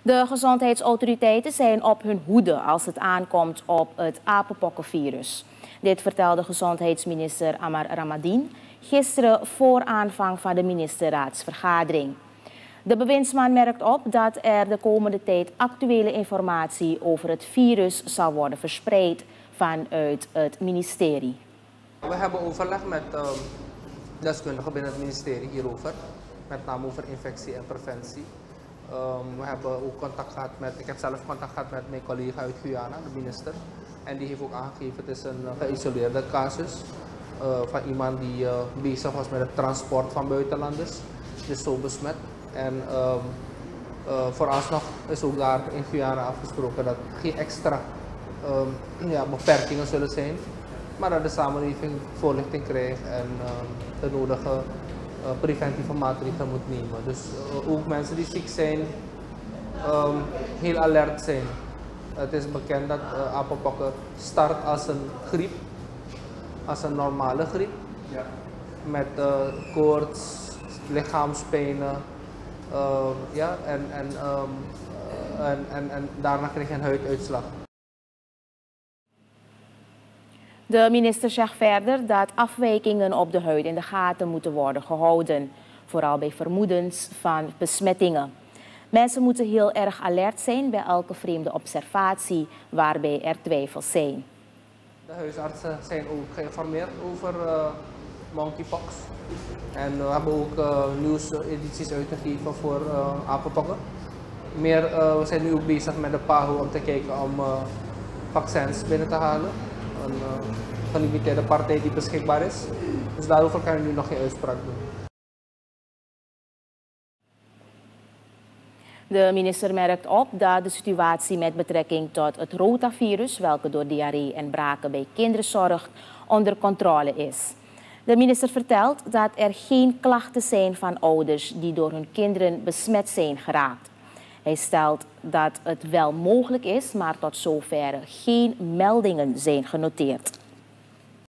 De gezondheidsautoriteiten zijn op hun hoede als het aankomt op het apenpokkenvirus. Dit vertelde gezondheidsminister Amar Ramadien gisteren voor aanvang van de ministerraadsvergadering. De bewindsman merkt op dat er de komende tijd actuele informatie over het virus zal worden verspreid vanuit het ministerie. We hebben overleg met deskundigen binnen het ministerie hierover, met name over infectie en preventie. We hebben ook contact gehad ik heb zelf contact gehad met mijn collega uit Guyana, de minister. En die heeft ook aangegeven, het is een geïsoleerde casus van iemand die bezig was met het transport van buitenlanders. Dus zo besmet. En vooralsnog is ook daar in Guyana afgesproken dat geen extra beperkingen zullen zijn. Maar dat de samenleving voorlichting krijgt en de nodige preventieve maatregelen moet nemen. Dus ook mensen die ziek zijn, heel alert zijn. Het is bekend dat apenpokken start als een griep, als een normale griep. Ja. Met koorts, lichaamspijnen, en daarna krijg je een huiduitslag. De minister zegt verder dat afwijkingen op de huid in de gaten moeten worden gehouden, vooral bij vermoedens van besmettingen. Mensen moeten heel erg alert zijn bij elke vreemde observatie waarbij er twijfels zijn. De huisartsen zijn ook geïnformeerd over monkeypox. En we hebben ook nieuwsedities uitgegeven voor apenpokken. We zijn nu ook bezig met de PAHO om te kijken om vaccins binnen te halen. Een gelimiteerde partij die beschikbaar is. Dus daarover kan ik nu nog geen uitspraak doen. De minister merkt op dat de situatie met betrekking tot het rotavirus, welke door diarree en braken bij kinderen zorgt, onder controle is. De minister vertelt dat er geen klachten zijn van ouders die door hun kinderen besmet zijn geraakt. Hij stelt dat het wel mogelijk is, maar tot zover geen meldingen zijn genoteerd.